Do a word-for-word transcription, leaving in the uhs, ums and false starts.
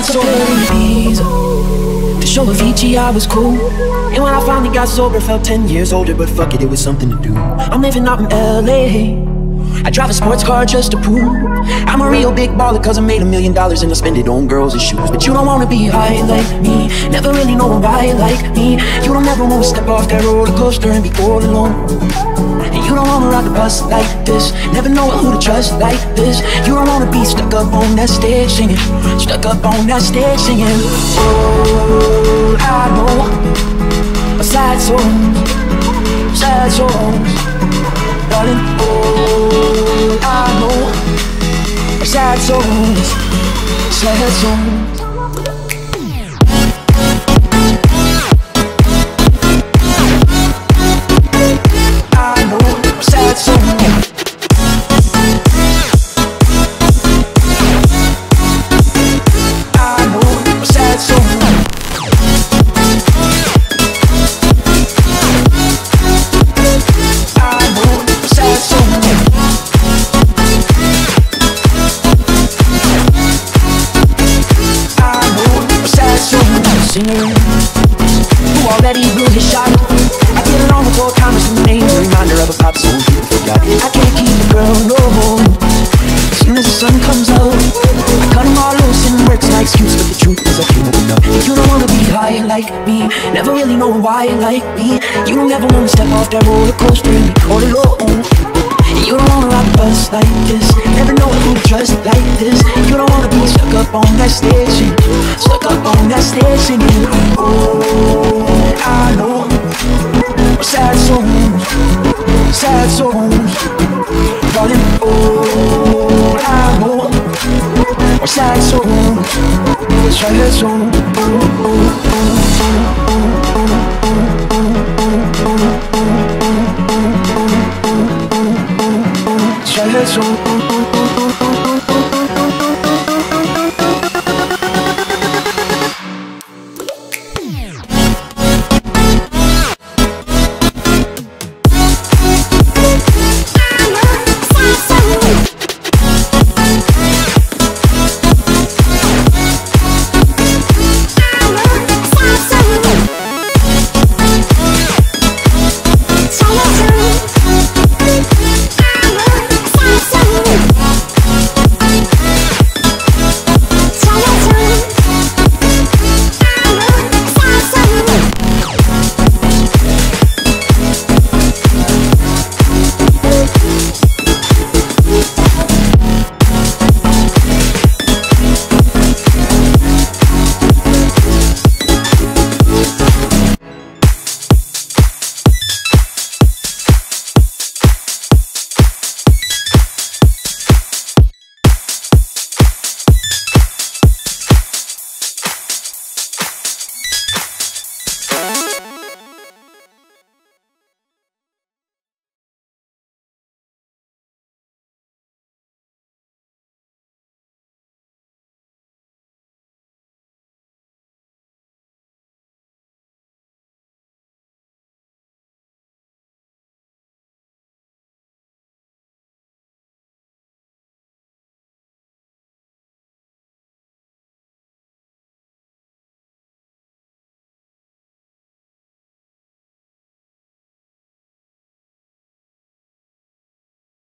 soul in Ibiza. To show Avicii I was cool. And when I finally got sober, felt ten years older. But fuck it, it was something to do. I'm living out in L A. I drive a sports car just to prove I'm a real big baller, cause I made a million dollars and I spend it on girls and shoes. But you don't wanna be high like me, never really know why like me. You don't ever wanna step off that roller coaster and be all alone. And you don't wanna ride the bus like this, never know who to trust like this. You don't wanna be stuck up on that stage singing, stuck up on that stage singing. Oh, I know, a sad song, sad songs, darling. Oh, I know, sad songs, sad songs. I know, sad songs. I know, sad songs. Who already blew his shot. I get along with all timers and names, a reminder of a pop song people forgot. I can't keep the girl no more. As soon as the sun comes out, I cut them all loose and works my excuse. But the truth is I can't open up. You don't wanna be high like me, never really know why like me. You don't ever wanna step off that roller coaster and be all alone. You don't wanna ride the bus like this, never know who to trust like this. You don't wanna be stuck up on that stage, stuck up on that stage singing. Oh, I know, sad songs, sad songs, darling. Oh, I know, sad songs, sad songs. Oh, oh, oh, oh, oh, oh, oh, oh, oh, oh. Sad song.